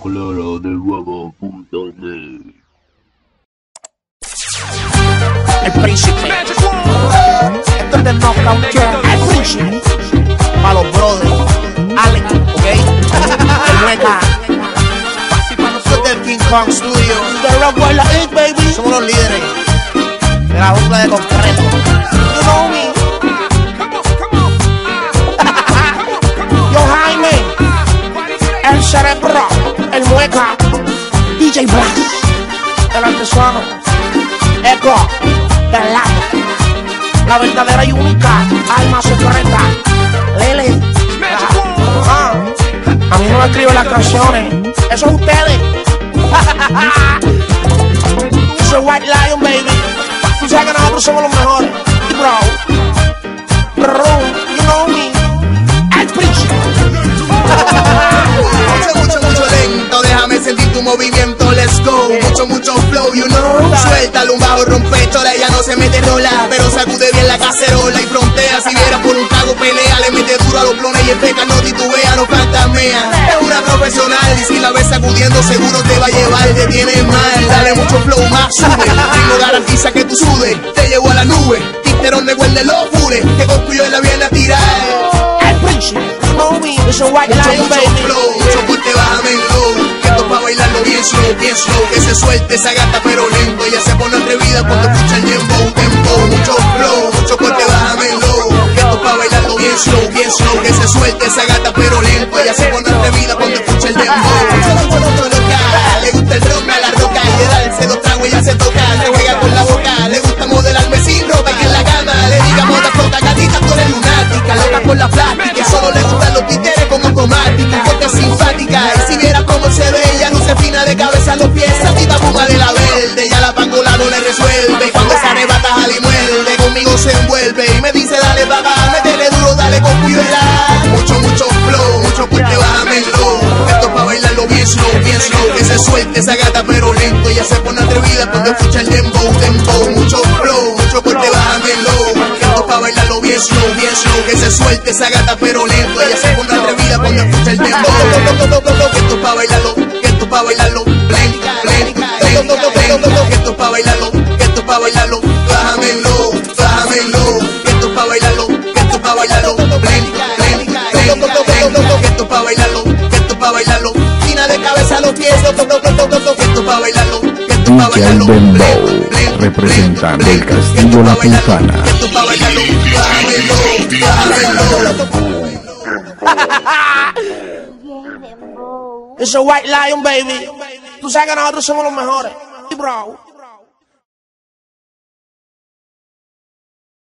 claradelhuevo.net. El príncipe. Esto es de Knockout Care. El príncipe. Para los brothers. Alex, ¿ok? El Mueca. Esto es del King Kong Studio. The Rock Willa Inc, baby. Somos los líderes de la jungla de concreto. You know me. Yo Jaime. El Cerebro. El Mueca. DJ Black. El artesano. Eco, del lado, la verdadera y única alma secreta, Lele. A mí no me escriben las canciones, eso es ustedes. Soy White Lion, baby. Tú sabes que nosotros somos los mejores, bro. You know me. El príncipe. Mucho lento, déjame sentir tu movimiento, let's go. Mucho flow, you know. Suéltalo un bajo, rompe chola, ella no se mete rola, pero sacude bien la cacerola y frontea. Si viera por un trago pelea, le mete duro a los clones y el feca no titubea, no fantasmea. Es una profesional y si la ves sacudiendo seguro te va a llevar, te tiene mal. Dale mucho flow, más sube, Ringo garantiza que tú sudes, te llevo a la nube. Tinterón de huelde los fures, que con tuyo la viene a tirar. El príncipe, you know me, it's a White Lion, baby. Mucho flow, mucho fuerte, bájame en low. Que esto pa' bailarlo bien slow, que se suelte esa gata pero lento. Ella se pone atrevida cuando escucha el dembow, tempo. Mucho flow, mucho fuerte, bájame en low. Que esto pa' bailarlo bien slow, que se suelte esa gata pero lento. Ella se pone atrevida cuando escucha el dembow. Le gusta el rock a la roca y de darse los tragos ella se toca, se juega con la boca. Le gusta modelarme sin ropa y que en la cama le digamos la flota, gatita tú eres lunática, loca por la plástica, que solo le gustan los títeres con automática, porque es simpática. Y si viera cómo se ve, ella luce fina de cabeza a los pies, activa puma de la verde, ya la pangola no le resuelve, cuando se arrebata jala y muerde, conmigo se envuelve y me dice dale papá, métele duro, dale con cuidado. Mucho flow, mucho fuerte, bájame en low. Esto es pa' bailarlo bien slow, que se suelte esa gata pero lento. Ella se pone atrevida cuando escucha el dembow. Mucho flow, mucho fuerte, bájame en low. Esto es pa' bailarlo bien slow, que se suelte esa gata pero lento. Ella se pone atrevida cuando escucha el dembow. Que esto es pa' bailarlo, que esto es pa' bailarlo lento. Que esto es pa' bailarlo, que esto es pa' bailarlo. Bájame en low, que esto es pa' bailarlo, que esto es pa' bailarlo lento. Que esto es pa' bailarlo, que esto es pa' bailarlo. Fina de cabeza a los pies, que esto es pa' bailarlo, que esto es pa' bailarlo. Dembow, representando el Castillo La Pulcana. Que esto es pa' bailarlo, bájame en low. It's a White Lion, baby. Tú sabes que nosotros somos los mejores, bro.